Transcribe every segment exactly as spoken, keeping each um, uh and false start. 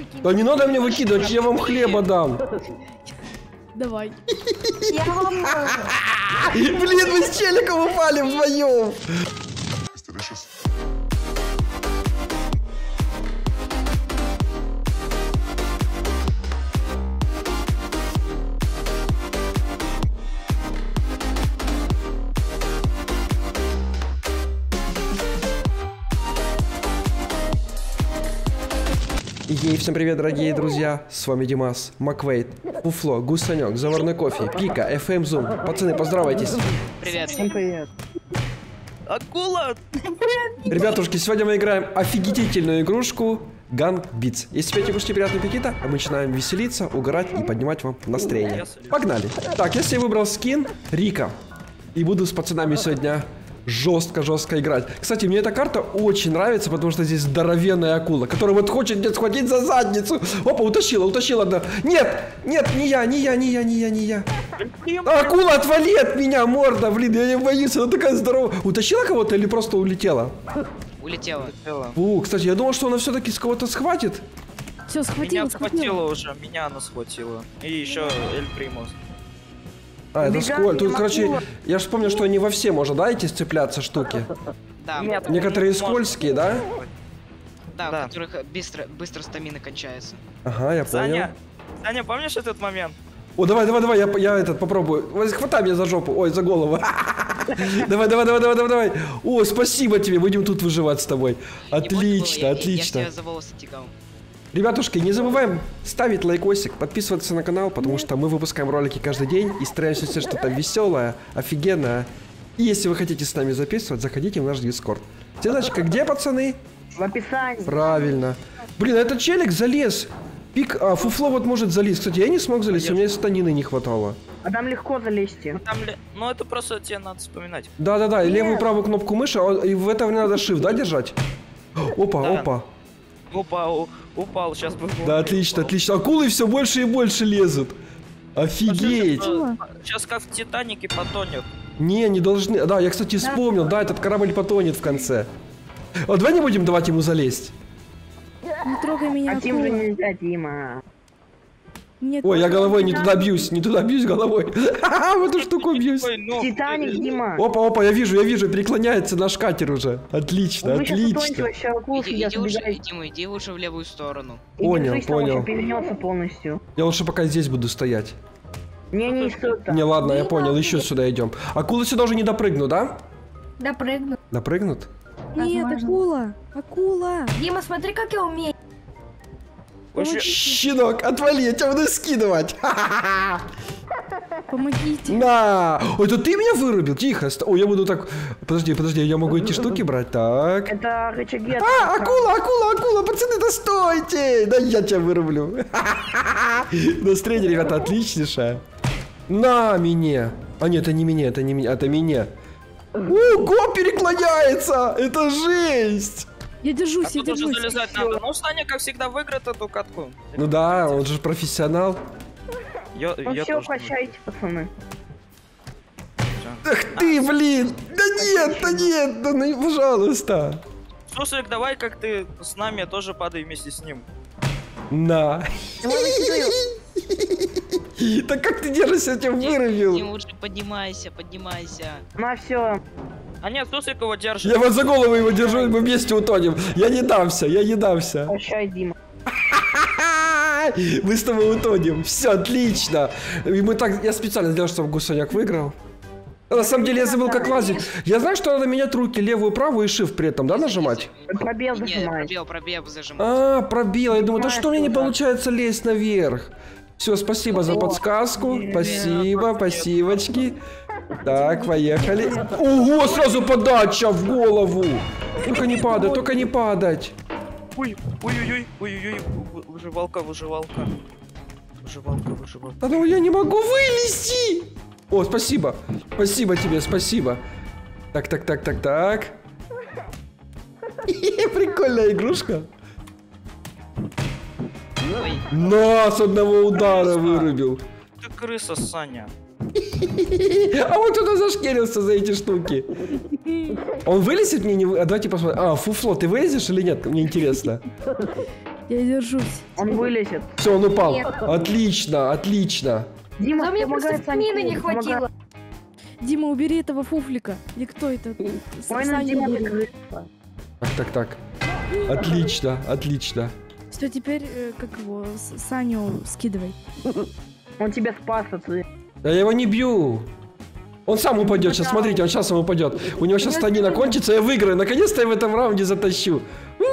Да не надо мне выкидывать, я вам хлеба дам. Давай. Я вам могу. Блин, мы с челиком упали вдвоем. Ей, всем привет, дорогие друзья, с вами Димас, Маквейт, Фуфло, Гусанек, Заварной кофе, Пика, эф эм Zoom. Пацаны, поздравайтесь. Привет. Всем привет. Акула! Ребятушки, сегодня мы играем офигительную игрушку Gun Beats. Если тебе игрушки приятного аппетита, а мы начинаем веселиться, угорать и поднимать вам настроение. Погнали. Так, я себе выбрал скин Рика. И буду с пацанами сегодня жестко-жестко играть. Кстати, мне эта карта очень нравится, потому что здесь здоровенная акула, которая вот хочет меня схватить за задницу. Опа, утащила, утащила одна. Нет, нет, не я, не я, не я, не я, не я. Акула, отвали от меня, морда, блин, я не боюсь, она такая здоровая. Утащила кого-то или просто улетела? Улетела. Фу, кстати, я думал, что она все-таки с кого-то схватит. Все, схватила, Меня схватила. схватила уже, меня она схватила. И еще Эль Примус. А, это Убегать сколь. не Тут, могу. короче, я же вспомнил, что не во все можно, да, эти сцепляться штуки? Да, Нет. Некоторые Можно. скользкие, да? да, Да. у которых быстро, быстро стамина кончается. Ага, я понял. Саня, Саня, помнишь этот момент? О, давай, давай, давай, я, я этот попробую. Ой, хватай меня за жопу, ой, за голову. Давай, давай, давай, давай, давай, давай. О, спасибо тебе, будем тут выживать с тобой. Не больно было, Отлично, я- Я отлично. тебя за волосы тягал. Ребятушки, не забываем ставить лайкосик, подписываться на канал, потому что мы выпускаем ролики каждый день и стараемся все что-то веселое, офигенное. И если вы хотите с нами записывать, заходите в наш дискорд. Ссылочка где, пацаны? В описании. Правильно. Блин, этот челик залез. Пик, а, Фуфло вот может залезть. Кстати, я не смог залезть, у меня станины не хватало. А там легко залезть. Там, ли- ну это просто тебе надо вспоминать. Да-да-да, и Нет. левую и правую кнопку мыши, а, и в это время надо shift, да, держать? Опа, Да. опа. Упал, упал, сейчас бы. Да, отлично, отлично. Акулы все больше и больше лезут. Офигеть. Сейчас как в Титанике потонет. Не, не должны. Да, я, кстати, вспомнил, да, этот корабль потонет в конце. А давай не будем давать ему залезть. Не трогай меня, А тем же акула. нельзя, Дима. Нет, Ой, я головой не туда бьюсь, не туда бьюсь головой. В эту штуку бьюсь. Ой, ну, Титаник, Дима. Опа, опа, я вижу, я вижу, переклоняется наш катер уже. Отлично, Вы сейчас утонете отлично. вообще акул, Иди, я иди лучше, забегаю. Дима, иди лучше в левую сторону. И Понял, держись, там он понял. еще перевернется полностью. Я лучше пока здесь буду стоять. Не, не стоит так. Не, ладно, я понял, еще сюда идем. Акулы сюда уже не допрыгнут, да? Допрыгну. Допрыгнут? Нет, Возможно. акула, акула. Дима, смотри, как я умею. вообще- Щенок, отвали, я тебя буду скидывать. Помогите. На! Ой, это ты меня вырубил? Тихо. ст- Ой, я буду так... Подожди, подожди, я могу эти штуки брать? Так. Это рычаги. от- А, акула, акула, акула, пацаны, да стойте! Да я тебя вырублю. Настроение, ребята, отличнейшее. На меня. А нет, это не меня, это не меня, это меня. Ого, переклоняется! Это жесть! Я А держусь, я тут уже держусь. залезать надо. Ну, Саня, как всегда, выиграет эту катку. Ну да, он же профессионал. Я, Ну я все, тоже прощайте, пацаны. Ах ты, блин! Да нет, да нет, да ну, пожалуйста. Слушай, давай как ты с нами тоже падай вместе с ним. На. Так как ты держишься, я тебя Дима, вырубил. лучше поднимайся, поднимайся. Ну все. А нет, слушай, кого держит. Я вот за голову его держу, и мы вместе утонем. Я не дамся, я не дамся. Прощай, Дима. Мы с тобой утонем. Все, отлично. И мы так... Я специально сделал, чтобы Гусаняк выиграл. А на самом деле я забыл, как лазить. Я знаю, что надо менять руки левую и правую и shift при этом, да, нажимать? Пробел Нет, зажимай. пробел, пробел зажимай. А, пробил. Я думаю, да что мне не Нажимаешь туда. получается лезть наверх? Все, спасибо за подсказку. Спасибо, спасибочки. Так, поехали. Ого, сразу подача в голову. Только не падать, только не падать. Ой, ой-ой-ой, ой-ой-ой, вы- выживалка, выживалка. Выживалка, выживалка. Да ну я не могу вылезти. О, спасибо. Спасибо тебе, спасибо. Так, так, так, так, так. Прикольная игрушка. Ой, На, с одного удара вырубил. Ты крыса, Саня. А вот туда зашкерился за эти штуки. Он вылезет мне? Не вы... А давайте посмотрим. А, Фуфло, ты вылезешь или нет? Мне интересно. Я держусь. Он вылезет. Все, он упал. Нет. Отлично, отлично. Дима, Да мне просто помогает Саньку, мины не помогает. хватило. Дима, убери этого фуфлика. Или кто это? С- Ой, ну Саня Дима убери. прикрылся. Так, так, так. Отлично, отлично. Все, теперь, э, как его, С- Саню скидывай. Он тебя спас, отцы. Да я его не бью. Он сам упадет сейчас, смотрите, он сейчас сам упадет. У него сейчас станина кончится, я выиграю. Наконец-то я в этом раунде затащу.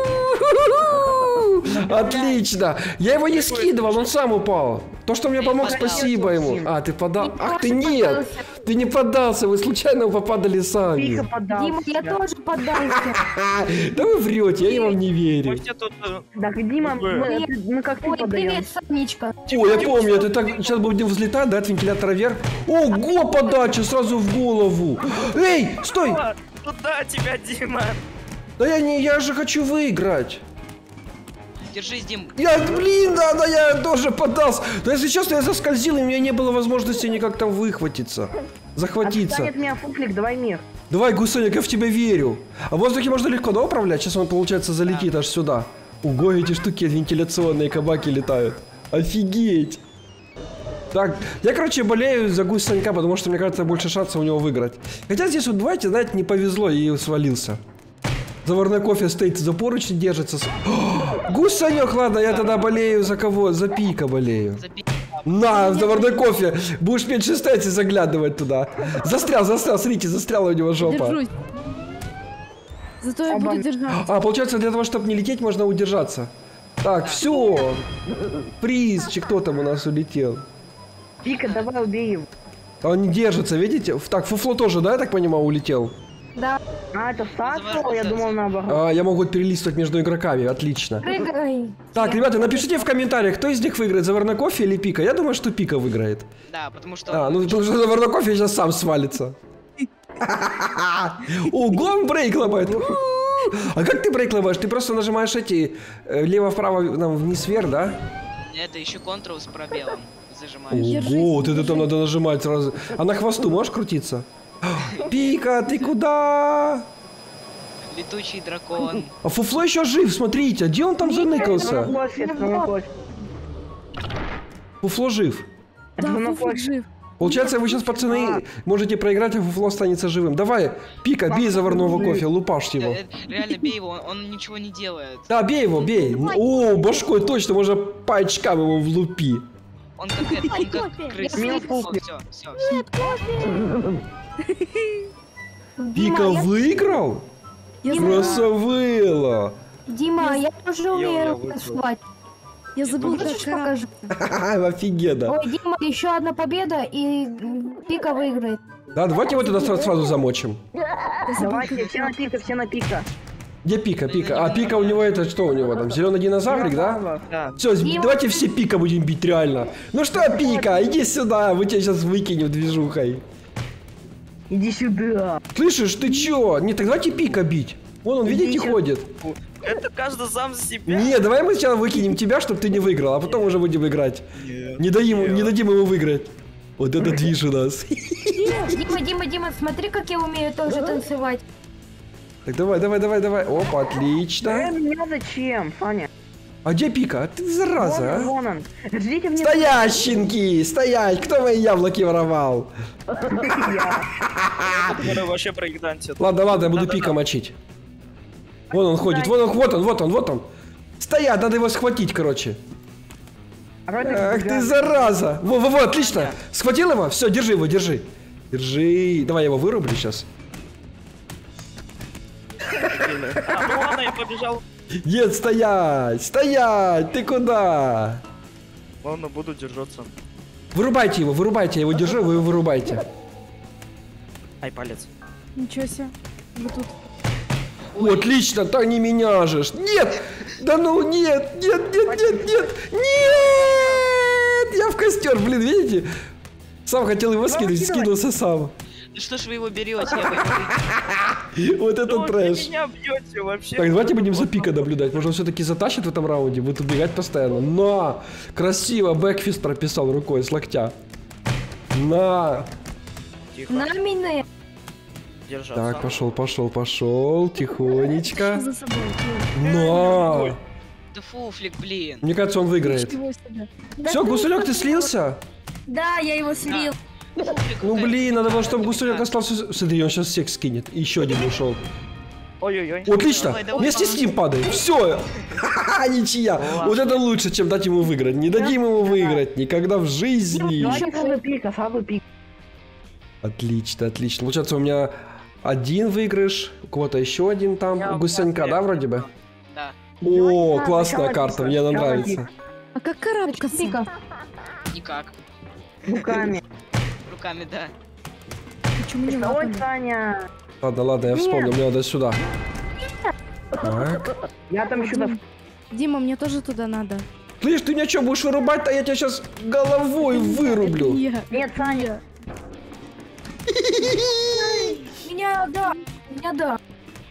Отлично. Я его не скидывал, он сам упал. То, что мне помог, спасибо ему. А, ты подал? Ах ты нет. Ты не поддался, вы случайно попадали сами. Пика подался. Дима, я тоже поддался. Да вы врете, я вам не Мы верю. все тут... э, Так, Дима, Ой. ну, ты- ну как ты Ой, подаешь? привет, Санечка. О, я помню, это так, сейчас будем взлетать, да, от вентилятора вверх. Ого, подача сразу в голову. Эй, стой. а, Туда тебя, Дима. Да я не, я же хочу выиграть. Держись, Дим. Я, блин, да, да, я тоже поддался. Да если честно, я заскользил, и у меня не было возможности никак там выхватиться. Захватиться. Отстанет меня фуфлик, давай мир. Давай, гусеник, я в тебя верю. А в воздухе можно легко, да, управлять? Сейчас он, получается, залетит аж сюда. Ого, эти штуки вентиляционные кабаки летают. Офигеть. Так, я, короче, болею за гусь Санька, потому что, мне кажется, больше шансов у него выиграть. Хотя здесь вот, давайте, знаете, не повезло и свалился. Заварной кофе стоит за поручни, держится. О, гусь Санек, ладно, я тогда болею за кого? За Пика болею. Забей. На, заварной кофе. Будешь меньше стоять и заглядывать туда. Застрял, застрял, смотрите, застряла у него жопа. Держусь. Зато я буду держаться. А, получается, для того, чтобы не лететь, можно удержаться. Так, все. Призчик, кто там у нас улетел? Пика, давай убей его. А он не держится, видите? Так, Фуфло тоже, да, я так понимаю, улетел? Да, А, это Саша? Я думал наоборот. А, я могу перелистывать между игроками, отлично. прыгай. Так, ребята, напишите в комментариях, кто из них выиграет, Заварной кофе или Пика. Я думаю, что Пика выиграет. Да, потому что... А, ну потому что Заварной кофе сейчас сам свалится. Ого, он брейк ломает. А как ты брейк ломаешь? Ты просто нажимаешь эти э, лево-вправо, нам вниз-вверх, да? Это еще Ctrl с пробелом зажимаешь. Держись, Ого, вот это держись. там надо нажимать сразу. А на хвосту можешь крутиться? Пика, ты куда? Летучий дракон. А Фуфло еще жив, смотрите, а где он там заныкался? Кофе, кофе. Фуфло жив. Да, Ну, фуфлик кофе. жив. Получается, вы сейчас, пацаны, можете проиграть, а Фуфло останется живым. Давай, Пика, бей заварного кофе, лупашь его. Э, Реально, бей его, он, он ничего не делает. Да, бей его, бей. О, башкой точно, можно по очкам его влупи. Он как это, он как кофе. крыса. Мил Все, кофе. все, все. Пика Дима, я, выиграл? Я, Дима. забыл, Дима, Я- Дима, я тоже я умею выиграл. танцевать. я забыл, как Хочешь, карабкаться. покажу? Офигенно. Ой, Дима, еще одна победа, и м, Пика выиграет. Да, давайте его тогда сразу, сразу замочим. Я забыл, Давайте, как- все на пика, все на пика. Где Пика, Пика? А, Пика у него это, что у него там, зеленый динозаврик, да? Да. Все, Дима. давайте все Пика будем бить, реально. Ну что, Пика, иди сюда, мы тебя сейчас выкинем движухой. Иди сюда. Слышишь, ты чё? Не, так давайте Пика бить. Вон он, видите, Идите. ходит. Это каждый сам за себя. Не, давай мы сначала выкинем тебя, чтобы ты не выиграл, а потом уже будем играть. Нет. Не дадим, Нет. не дадим ему выиграть. Вот это движ у нас. Дима, Дима, Дима, смотри, как я умею тоже танцевать. Так, давай, давай, давай, давай. Опа, Э, отлично. меня зачем, Саня? А где Пика? А ты Вон он, зараза, а? вон он. Ждите мне. Стоять, щенки, стоять! Кто мои яблоки воровал? Я. Который вообще проигнантит. Ладно, ладно, я буду Да-да-да. Пика мочить. Вон он ходит, вон он, вот он, вот он, вот он. Стоять, надо его схватить, короче. Ах ты зараза! Во, во, во, отлично! Схватил его? Все, держи его, держи. Держи. Давай я его вырублю сейчас. А, ну ладно, я побежал. Нет, стоять! Стоять! Ты куда? Ладно, буду держаться. Вырубайте его, вырубайте, я его держу, вы его вырубайте. Ай, палец. Ничего себе. Вы тут. О, отлично, так не меня же. Нет! Да ну нет, нет, нет, нет, нет! Нет! Я в костер, блин, видите? Сам хотел его скинуть, скинулся сам. Ну что ж вы его берете? Я боюсь. Вот это Ну, вы трэш. меня бьете вообще. Так, давайте будем за Пика наблюдать. Может, он все-таки затащит в этом раунде, будет убегать постоянно. На! Красиво, бэкфист прописал рукой с локтя. На! Тихо, На меня. держаться. Так, пошел, пошел, пошел, тихонечко. За собой. На! Да Это фуфлик, блин. Мне кажется, он выиграет. Ничего себе. Все, Гусулек, ты слился? Да, я его слил. Фуфлик, Ну да. блин, надо было, чтобы Гусулек остался... Смотри, он сейчас всех скинет. И еще один ушел. Ой-ой-ой. Отлично. Давай, давай, Вместе с ним падает. Все. Ничья. Вот это лучше, чем дать ему выиграть. Не дадим ему выиграть никогда в жизни. Давайте слабый пик, а слабый пик. Отлично, отлично. Получается, у меня один выигрыш, у кого-то еще один там. Я У Гусенька, в да, вроде бы? Да. О, Да, классная сначала карта, пик, мне она сначала нравится. А как карабкаться? Пика. Никак. Руками. Руками, да. Почему не Ой, лапами? Саня. Ладно, ладно, я вспомнил, мне надо сюда. Так. Я там еще до... Дима, мне тоже туда надо. Слышь, ты меня что, будешь вырубать, а я тебя сейчас головой вырублю. Это я. Нет, Саня. Меня да. Меня да.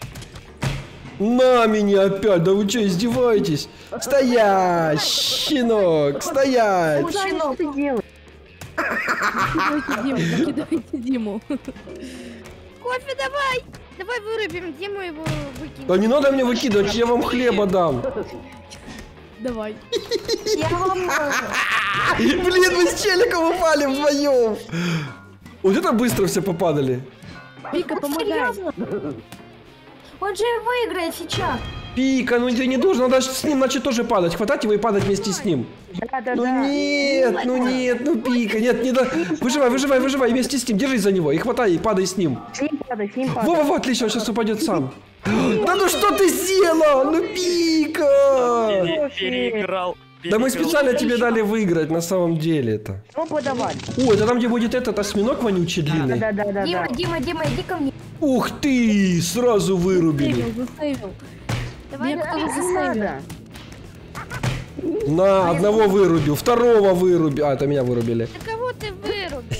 На меня опять, да вы что, издеваетесь? Стоять, щенок, стоять. Саня, что ты делаешь? Кидайте Диму, кидайте Диму. Кофе давай! Давай вырубим Диму, его выкинем. Да не надо мне выкидывать, я вам хлеба дам. Давай. Я вам Блин, вы с челиком упали вдвоем. Вот это быстро все попадали. Вика, помогай. серьезно? Он же выиграет сейчас. Пика, ну ты не должен, надо с ним, значит, тоже падать. Хватать его и падать вместе с ним. Да, да, Ну да. нет, ну нет, ну Пика, нет, не да. Выживай, выживай, выживай, вместе с ним, держись за него и хватай, и падай с ним. С ним падай, с ним падай. Во-во-во, отлично, он сейчас упадет сам. Да ну что ты сделал? Ну Пика! Пере- Переиграл. Да мы переиграл. специально тебе дали выиграть на самом деле это. Что подавать? Ой, это там, где будет этот осьминог вонючий длинный. Да, да, да, да. Дима, Дима, Дима, иди ко мне. Ух ты, сразу вырубили. Засейвил, засейвил. Давай, Меня давай. кто-то Не засейвил. надо. На, одного вырубил, второго вырубил. А, это меня вырубили. Да кого ты вырубил?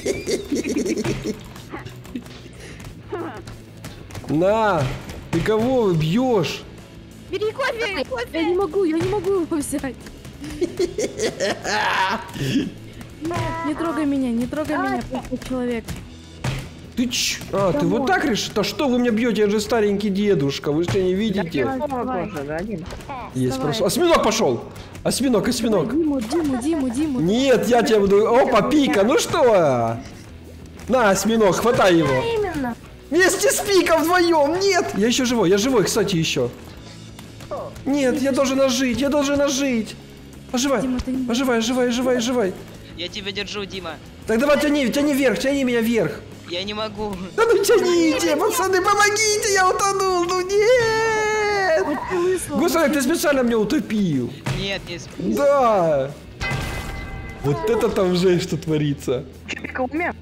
На, ты кого бьешь? Бери кофе, кофе. Я не могу, я не могу его взять. Не трогай меня, не трогай меня, плохой человек. Ты ч... А, ты вот так решил? Да что вы меня бьете? Я же старенький дедушка, вы что не видите? Один тоже, да, один. Есть Давай. просто. Осьминог пошел! Осьминог, осьминог. Диму, Диму, Диму, Диму. Нет, я тебя буду... Опа, Пика, ну что? На, осьминог, хватай его. Именно. Вместе с Пиком вдвоем, нет! Я еще живой, я живой, кстати, еще. Нет, я должен ожить, я должен ожить. Оживай, Дима, ты не- оживай, оживай, оживай, оживай. Я тебя держу, Дима. Так давай тяни, тяни вверх, тяни меня вверх. Я не могу. Да ну тяните, пацаны, помогите, я утонул, ну нет! Гусарик, ты специально меня утопил. Нет, не сп- Да! Вот это там жесть, что творится. Чупика умер?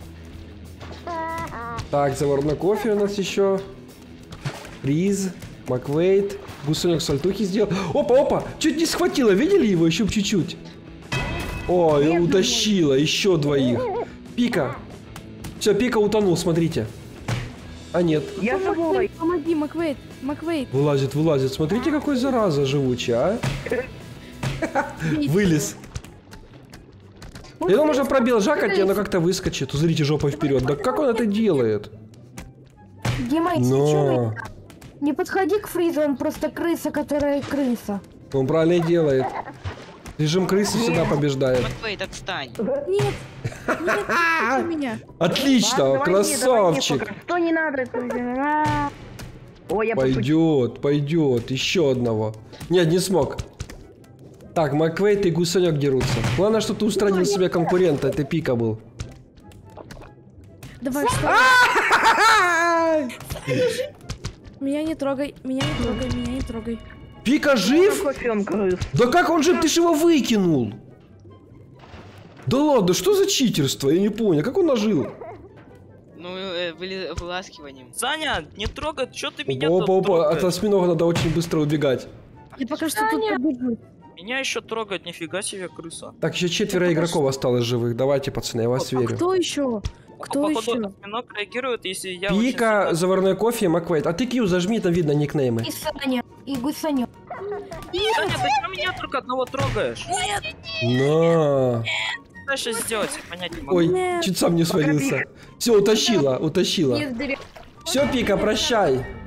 Так, заварной кофе у нас еще. Приз, Маквейт. Гусенек сальтухи сделал. Опа, опа, чуть не схватила, видели его еще чуть-чуть? О, и утащила, еще двоих. Пика. Все, Пика утонул, смотрите. А нет, Я живой. Помоги, Маквейт, Маквейт. вылазит, вылазит. Смотрите, какой зараза живучая, а. Вылез. Его можно пробил жакать, и оно как-то выскочит. Узрите жопой вперед. Да как он это делает? Дима, если Но. чё, не подходи к Фризу, он просто крыса, которая крыса. Он правильно делает. Режим крысы всегда побеждает. Маквейт, отстань. Нет, нет, не меня. Отлично, Ладно, давай не, давай не, красавчик. пока. Что не надо? это- Ой, я пошутил. Пойдет, пойдет. Еще одного. Нет, не смог. Так, Маквейт и Гусенек дерутся. Главное, что ты устранил себе конкурента. Это Пика был. Давай, что? Меня не трогай, меня не трогай, меня не трогай. Пика жив? Кофе он крыс. Да как он жив? Ты ж его выкинул. Да ладно, что за читерство? Я не понял. Как он нажил? Ну, э, выли- выласкиванием. Саня, не трогай, что ты меня Опа, тут опа, от трогаешь? осьминога надо очень быстро убегать. Я пока что тут побегу. Меня еще трогать, нифига себе, крыса. Так, еще четверо игроков осталось живых. Давайте, пацаны, я вас А верю. кто еще? Кто А походу, еще? осьминог реагирует, если я Пика, очень сильно- заварной кофе, Маквейт. А ты Кью зажми, там видно никнеймы. И Саня, и Гусанек. Саня, ты что меня только одного трогаешь? На. Что сейчас сделать, я понять не могу. Ой, Нет. чуть сам не свалился. Все, утащила, утащила. Нет, дыря. Все, Пика, прощай.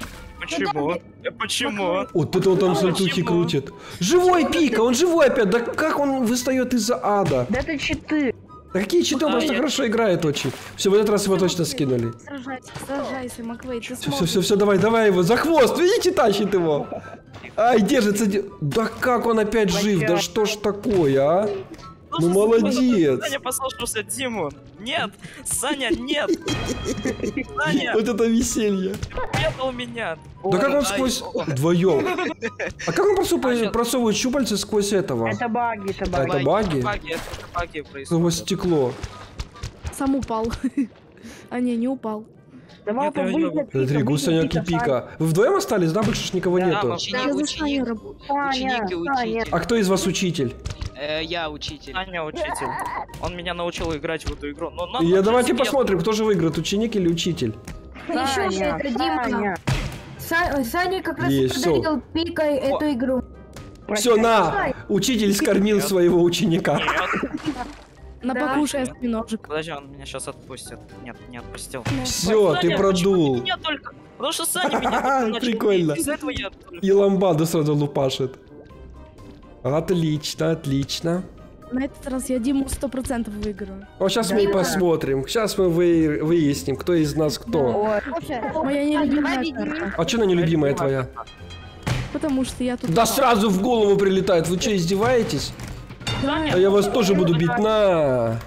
Почему? Э, Почему? Вот это он там А сальтухи почему? крутит. Живой Пика, он живой опять. Да как он выстает из-за ада? Да это читы. Да какие читы, он А, просто я- хорошо играет очень. Все, в этот раз его точно скинули. Сражайся, сражайся, Маквей, ты Все, все, сможешь. все, все, давай, давай его за хвост. Видите, тащит его. Ай, держится. де- Да как он опять жив? Да что ж такое, а? Ну молодец. Саня послушался Диму. Нет, Саня, нет. Саня, Вот это веселье. предал меня. Да как он Ай, сквозь... о. Вдвоем. А как он просупа- просовывает щупальца сквозь этого? Это баги, это А баги. это баги? Баги, это уже баги происходят. Сквозь стекло. Сам упал. А не, не упал. Давай Нет, я побыть, её- Пика, Смотри, выйди, гусенек и Пика, Пика. Вы вдвоем остались, да? Больше ж никого Да, нету. ученик, Я за ученик, Саню работаю. Саня, ученик и Саня. учитель. А кто из вас учитель? Э, я учитель. Саня учитель. Он меня научил играть в эту игру. Но, но, Я но, давайте я- посмотрим, кто же выиграет, ученик или учитель. Еще же Саня, это Дима. Саня. Са- Саня как раз Есть, всё. подарил Пикой эту игру. Все, на! Учитель скормил своего ученика. Нет, На Да. покушай осьминожек. подожди, он меня сейчас отпустит. Нет, не отпустил. Все, ты Саня, продул. почему ты меня только... Потому что Саня меня только начал Прикольно. бить. Из-за этого я только- И ламбаду сразу лупашит. Отлично, отлично. На этот раз я Диму сто процентов выиграю. Вот сейчас мы и посмотрим. Сейчас мы вы- выясним, кто из нас кто. Ой, Моя нелюбимая Давай, карта. А что она нелюбимая твоя? Потому что я тут... Да сразу в голову прилетает. Вы что, издеваетесь? А я вас тоже буду бить. На.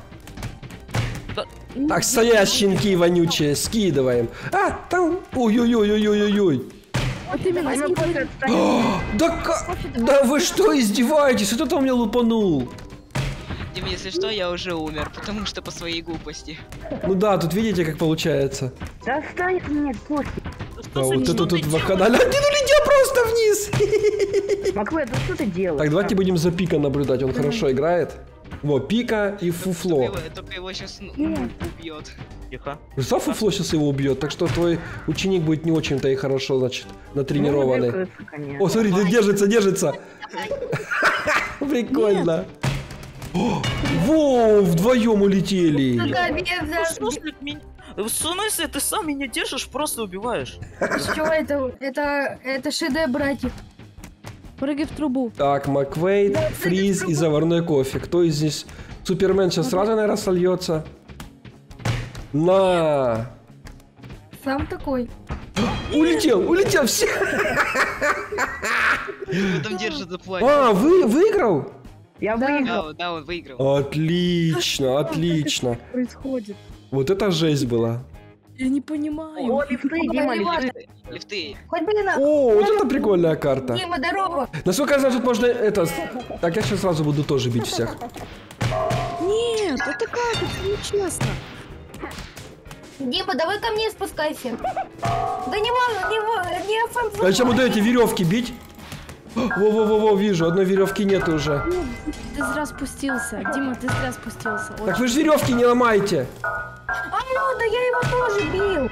Так, стоять, щенки вонючие, скидываем. А, там... Ой-ой-ой-ой-ой-ой. Вот именно, Саня, скидывай. кофе отстань. Да как? Да вы что, издеваетесь? Вот это он меня лупанул. Дим, если что, я уже умер, потому что по своей глупости. Ну да, тут видите, как получается. Да отстань от меня, кофе. А вот Что это ты тут в делаешь? канале. Один улетел просто вниз. Маквей, да что ты делаешь? Так, давайте будем за Пика наблюдать, он хорошо играет. Во, Пика и Фуфло. Только его, только его сейчас убьет. Тихо. Представь, Фуфло сейчас его убьет, так что твой ученик будет не очень-то и хорошо, значит, натренированный. Ну, крыса, конечно. О, смотри, ты держится, держится. Прикольно. О, Во, вдвоем улетели. В смысле, меня- в смысле, ты сам меня держишь, просто убиваешь. Что это? Это, это ШД, братик. Прыгай в трубу. Так, Маквейд, Фриз и заварной кофе. Кто из них? Супермен сейчас сразу, наверное, сольется. На. Сам такой. Улетел, улетел, все. Его там держит за плащ. А, вы выиграл? Я выиграл. Да, да, он выиграл. Отлично, отлично. Что происходит? Вот это жесть была. Я не понимаю. О, лифты, Дима, лифты. Лифты. Хоть бы на... О, вот это прикольная карта. Дима, здорово. Насколько я знаю, тут можно это... Так, я сейчас сразу буду тоже бить всех. Нет, это как? Это нечестно. Дима, давай ко мне спускайся. Да не важно, не важно, не офанс- А сейчас буду эти веревки бить. Во-во-во-во, вижу, одной веревки нет уже. Ты зря спустился. Дима, ты зря спустился. Ой, Так вы же веревки не ломаете. Алло, да я его тоже бил.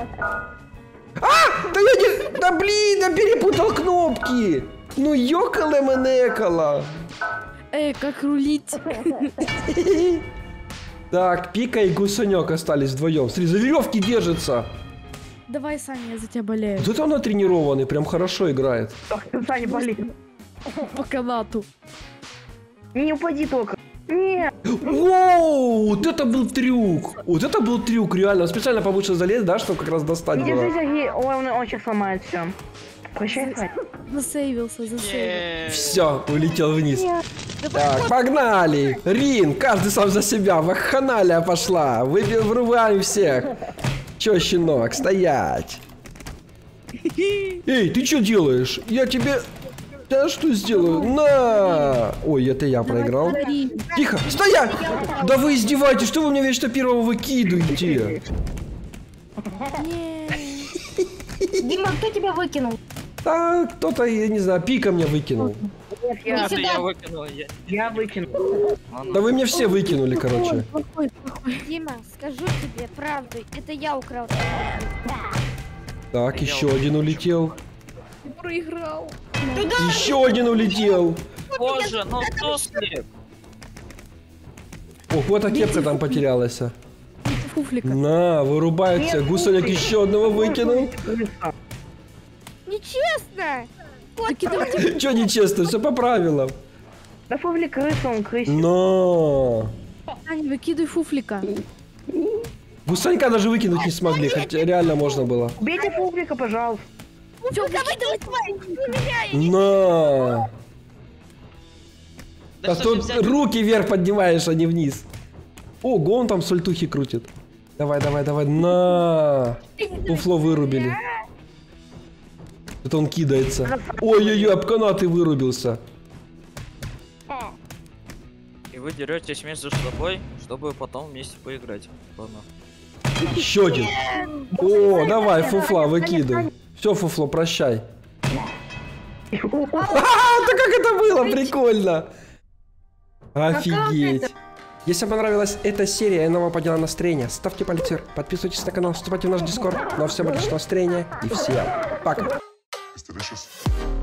А! Да я не... Да блин, я перепутал кнопки. Ну ёкало менекало. Эй, как рулить? Так, Пика и Гусанек остались вдвоем. Смотри, за веревки держится. Давай, Саня, я за тебя болею. Вот это он натренированный, прям хорошо играет. Ах, ты, Саня, болит. По канату. Не упади только. Нет. Воу, вот это был трюк. Вот это был трюк, реально. Он специально повыше залез, да, чтобы как раз достать Не держи, было. Сергей. Ой, он, он сейчас сломает все. Прощай, Саня. Засейвился, засейвился. Э, Все, улетел вниз. Так, погнали. Рин, каждый сам за себя. Вакханалия пошла. Выбил, врываем всех. Че, щенок, стоять. Эй, ты что делаешь? Я тебе... Да что сделаю? На! Ой, это я проиграл. Смотри. Тихо, стоять! Да вы издеваетесь, что вы мне вечно первого выкидываете? Нет. Дима, кто тебя выкинул? Да, кто-то, я не знаю, Пика меня выкинул. Нет, я, Это сюда. я выкинул. Я... я выкинул. Ладно. Да вы мне все выкинули, короче. Плохой, плохой. Дима, скажу тебе правду, это я украл. Так, еще один улетел. Ты проиграл. Еще один улетел. Боже, ну что с ним? Ох, вот а кепка там потерялась. Фуфлика. На, вырубается. Гусаник еще одного выкинул. Крыса. нечестно. Выкидывайте. Че нечестно, все по правилам. Да Фуфлик крыса, он крысик. Но. Ань, выкидывай фуфлика. Вы Санька даже выкинуть не смогли, хотя реально можно было. Убейте Фуфлика, пожалуйста. Всё, давай, давай, давай. На. Да А что тут же взять? руки вверх поднимаешь, а не вниз. Ого, он там сальтухи крутит. Давай, давай, давай, на. Фуфло вырубили. Это он кидается. Ой-ой-ой, об канаты вырубился. И вы деретесь между собой, чтобы потом вместе поиграть. Ладно. Еще один. О, давай, фуфла, выкидывай. Все, фуфло, прощай. А, да как это было, прикольно. Офигеть. Если вам понравилась эта серия и она вам подняла настроение, ставьте палец вверх, подписывайтесь на канал, вступайте в наш дискорд. Ну а всем отличного настроения и всем пока. It's delicious.